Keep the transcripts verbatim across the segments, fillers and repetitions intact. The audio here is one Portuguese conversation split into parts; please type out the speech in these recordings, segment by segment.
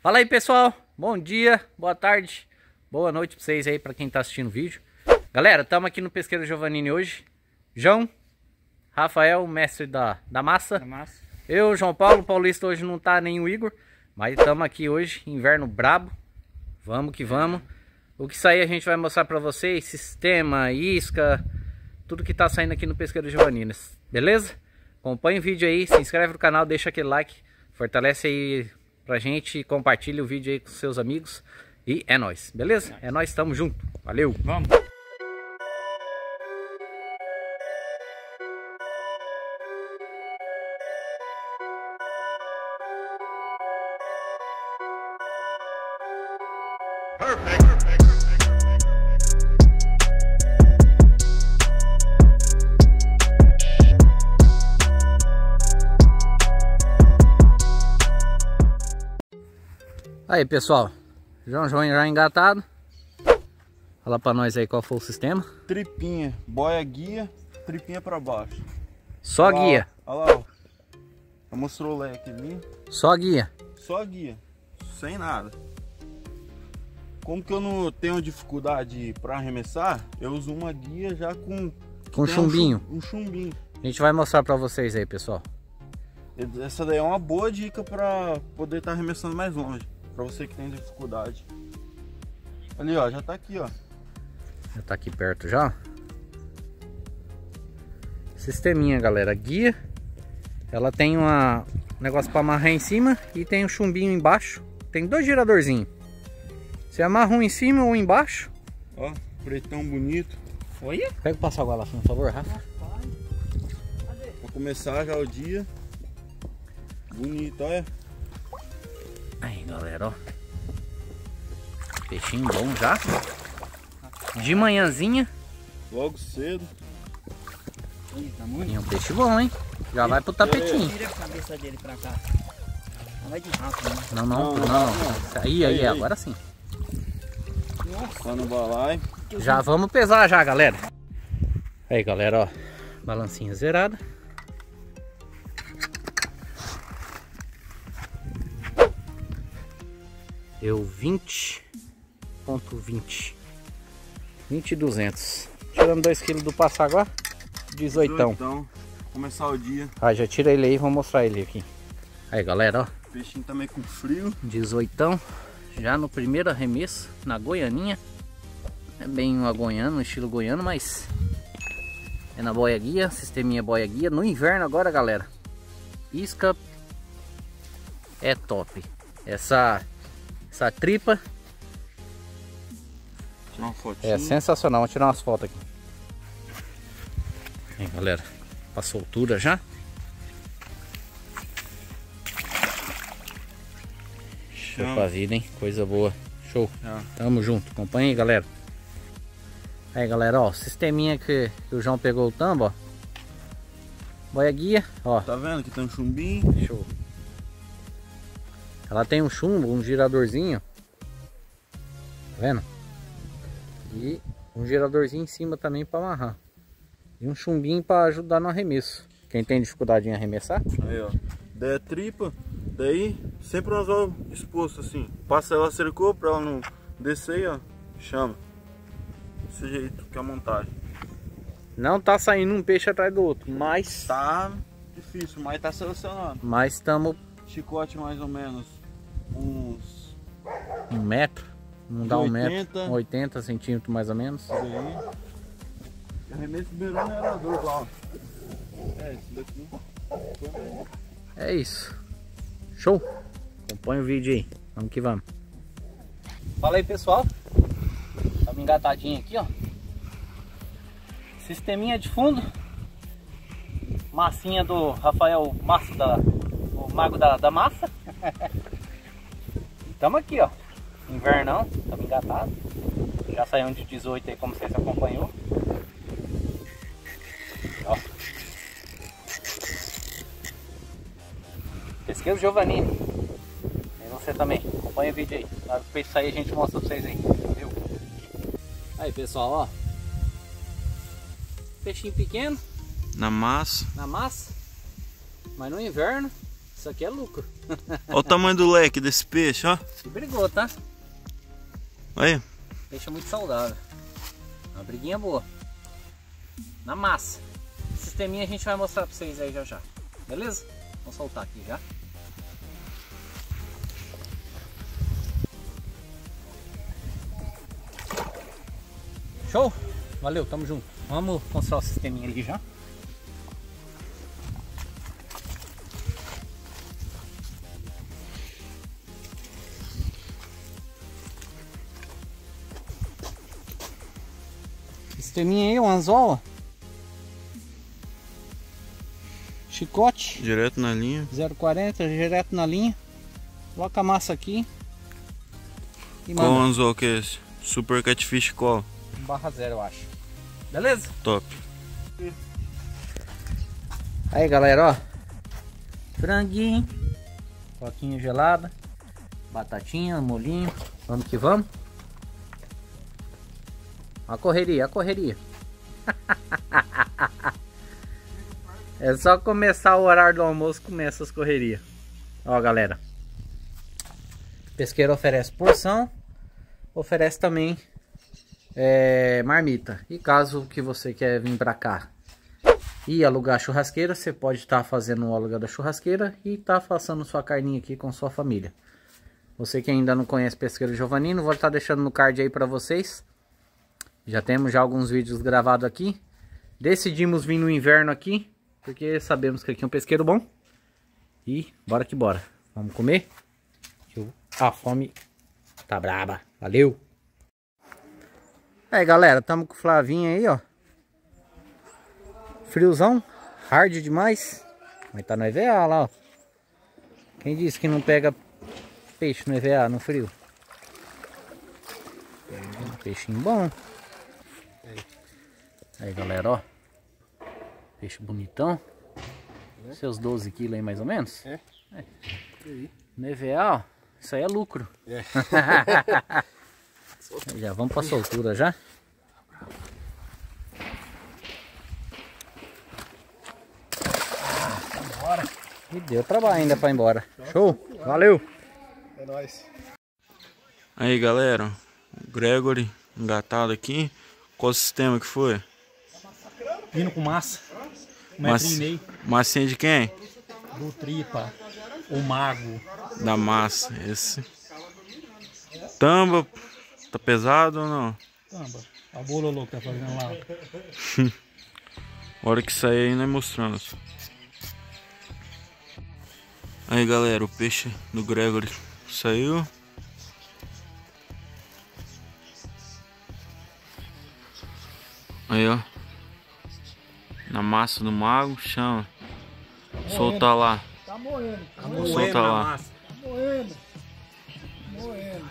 Fala aí, pessoal, bom dia, boa tarde, boa noite pra vocês aí, pra quem tá assistindo o vídeo. Galera, estamos aqui no Pesqueiro Giovannini hoje. João, Rafael, mestre da, da massa. Da massa. Eu, João Paulo, Paulista hoje não tá, nem o Igor. Mas estamos aqui hoje, inverno brabo. Vamos que vamos. O que sair a gente vai mostrar pra vocês, sistema, isca, tudo que tá saindo aqui no Pesqueiro Giovannini, beleza? Acompanhe o vídeo aí, se inscreve no canal, deixa aquele like, fortalece aí pra gente, compartilha o vídeo aí com seus amigos. E é nóis, beleza? É nóis, tamo junto. Valeu! Vamos! Aí, pessoal, João João já engatado. Fala pra nós aí qual foi o sistema. Tripinha, boia guia, tripinha pra baixo. Só Olha lá, guia. Olha lá, ó. Já mostrou o leque ali. Só guia. Só guia, sem nada. Como que eu não tenho dificuldade pra arremessar, eu uso uma guia já com... Com chumbinho. Um chumbinho. A gente vai mostrar pra vocês aí, pessoal. Essa daí é uma boa dica pra poder estar arremessando mais longe. Pra você que tem dificuldade. Ali, ó, já tá aqui, ó. Já tá aqui perto já. Sisteminha, galera. Guia. Ela tem uma um negócio pra amarrar em cima e tem um chumbinho embaixo. Tem dois giradorzinhos. Você amarra um em cima ou embaixo. Ó, pretão bonito. Olha! Pega o passaguala, por favor, Rafa. Pra começar já o dia. Bonito, olha. Aí, galera, ó. Peixinho bom já. De manhãzinha. Logo cedo. Olha, tá muito. E um peixe bom, hein? Já vai pro tapetinho. Tira a cabeça dele pra cá. Não vai de rápido, né? Não, não, Não, não. não, não. Aí, aí, Aí, aí. agora sim. Nossa! Lá no balai. Já vamos pesar já, galera. Aí, galera, ó. Balancinha zerada. Deu vinte ponto vinte. vinte e duzentos. Tirando dois quilos do passaguá. dezoito. Então, começar o dia. Ah, já tira ele aí, vou mostrar ele aqui. Aí, galera, ó. O peixinho também com frio. dezoito. Já no primeiro arremesso, na goianinha. É bem uma goiana, um estilo goiano, mas é na boia guia, sisteminha boia guia. No inverno agora, galera, isca é top. Essa, essa tripa Tirar uma fotinha. é sensacional. Vou tirar umas fotos aqui. Aí, galera, pra soltura já. Show pra vida, hein? Coisa boa. Show. Ah. Tamo junto. Acompanha aí, galera. Aí, galera, ó. Sisteminha que, que o João pegou o tambo, ó. Boia guia, ó. Tá vendo que tem um chumbinho? Show. Ela tem um chumbo, um giradorzinho. Tá vendo? E um giradorzinho em cima também para amarrar. E um chumbinho para ajudar no arremesso. Quem tem dificuldade em arremessar. Aí, ó. Daí é tripa. Daí, sempre o anzol exposto assim. Passa ela cercou pra ela não descer aí, ó. Chama. Desse jeito que é a montagem. Não tá saindo um peixe atrás do outro, mas Tá difícil, mas tá selecionando. mas estamos Chicote mais ou menos uns... um metro. Não De dá um oitenta. metro. oitenta centímetros mais ou menos. Aí. Arremesso beirando era arador lá, ó. É, esse daqui. É isso. Show. Acompanha o vídeo aí. Vamos que vamos. Fala aí, pessoal. Estamos engatadinho aqui, ó. Sisteminha de fundo. Massinha do Rafael Massa, da, o mago da, da massa. Estamos aqui, ó. Invernão. Estamos engatados. Já saiu um de dezoito aí, como vocês acompanhou. Ó. Pesqueiro Giovannini. E você também. Acompanha o vídeo aí. Na hora que o peixe sair a gente mostra pra vocês aí. Viu? Aí, pessoal, ó. Peixinho pequeno. Na massa. Na massa. Mas no inverno Isso aqui é lucro. Olha o tamanho do leque desse peixe, ó. Se brigou, tá? Aí. Peixe é muito saudável. Uma briguinha boa. Na massa. O sisteminha a gente vai mostrar pra vocês aí já já. Beleza? Vou soltar aqui já. Show? Valeu, tamo junto. Vamos mostrar o sisteminha ali já. Sisteminha aí, um anzol, ó. Chicote. Direto na linha. zero quarenta, direto na linha. Coloca a massa aqui. E Qual manda. anzol que é esse? Super Catfish qual? um barra zero, eu acho. Beleza? Top. Aí, galera, ó. Franguinho. Coquinha gelada. Batatinha, molinho. Vamos que vamos. A correria, a correria. É só começar o horário do almoço, começa as correrias. Ó, galera. Pesqueiro oferece porção. Oferece também é, marmita. E caso que você quer vir pra cá e alugar a churrasqueira, você pode estar tá fazendo o aluguel da churrasqueira e estar tá assando sua carninha aqui com sua família. Você que ainda não conhece Pesqueiro Giovanino, vou estar tá deixando no card aí pra vocês. Já temos já alguns vídeos gravados aqui. Decidimos vir no inverno aqui, porque sabemos que aqui é um pesqueiro bom. E bora que bora. Vamos comer? A fome tá braba. Valeu! Aí, galera, tamo com o Flavinho aí, ó. Friozão, hard demais. Mas tá no E V A lá, ó. Quem disse que não pega peixe no E V A, no frio? Peixinho bom. Aí, galera, ó. Peixe bonitão. É. Seus doze quilos aí, mais ou menos. É. É. No E V A, ó. Isso aí é lucro. É. Já vamos pra soltura já. Bora. E deu trabalho ainda pra ir embora. Show? Valeu! É nóis. Aí, galera. O Gregory engatado aqui. Qual o sistema que foi? Pino com massa. Um Mass... metro e meio. Massinha de quem? Do Tripa. O Mago. Da massa. Esse. Tamba. Tá pesado ou não? Tamba. A bololô que tá fazendo lá. Hora que sair aí, nós mostrando. Aí, galera, o peixe do Gregory saiu. Aí, ó. Na massa do mago, chama. Solta lá. Tá moendo. Tá moendo. Solta lá. Massa. Tá moendo. Moendo.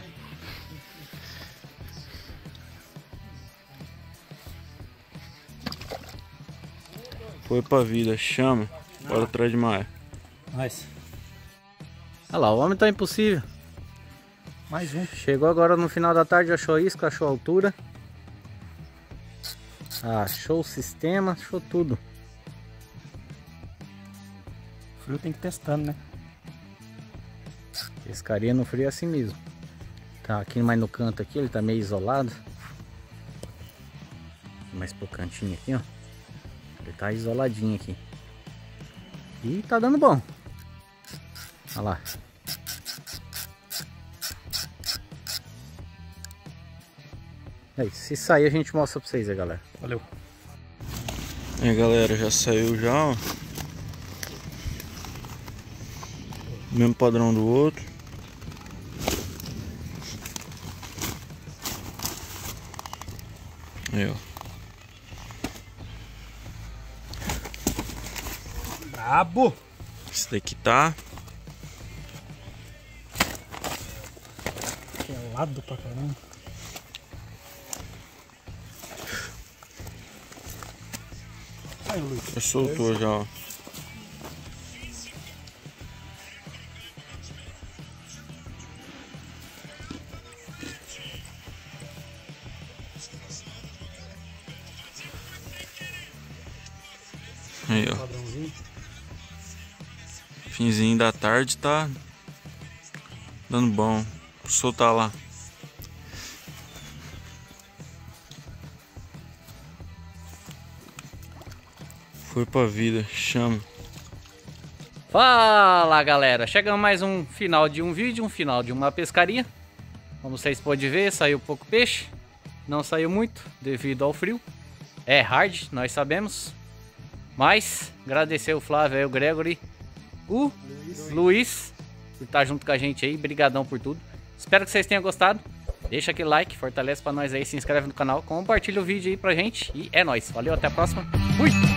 Foi pra vida, chama. Bora atrás de mais. Nice. Olha lá, o homem tá impossível. Mais um. Chegou agora no final da tarde, achou isca, achou altura. Achou o sistema, achou tudo. O frio tem que ir testando, né? Pescaria no frio é assim mesmo. Tá aqui mais no canto aqui, ele tá meio isolado. Mais pro cantinho aqui, ó. Ele tá isoladinho aqui. E tá dando bom. Olha lá. Aí, se sair a gente mostra pra vocês aí, galera. Valeu. Aí, galera, já saiu já, ó. Mesmo padrão do outro. Aí, ó. Brabo! Esse daqui tá. Pelado pra caramba. Aí, Luiz. Já soltou já, ó. Aí, ó. Finzinho da tarde tá dando bom. Vou soltar lá. Foi pra vida, chama. Fala galera, chegamos mais um final de um vídeo, um final de uma pescaria. Como vocês podem ver, saiu pouco peixe. Não saiu muito devido ao frio. É hard, nós sabemos. Mas agradecer o Flávio e o Gregory, o Luiz, Luiz por estar junto com a gente aí. Brigadão por tudo. Espero que vocês tenham gostado. Deixa aquele like, fortalece pra nós aí, se inscreve no canal, compartilha o vídeo aí pra gente. E é nóis, valeu, até a próxima. Fui!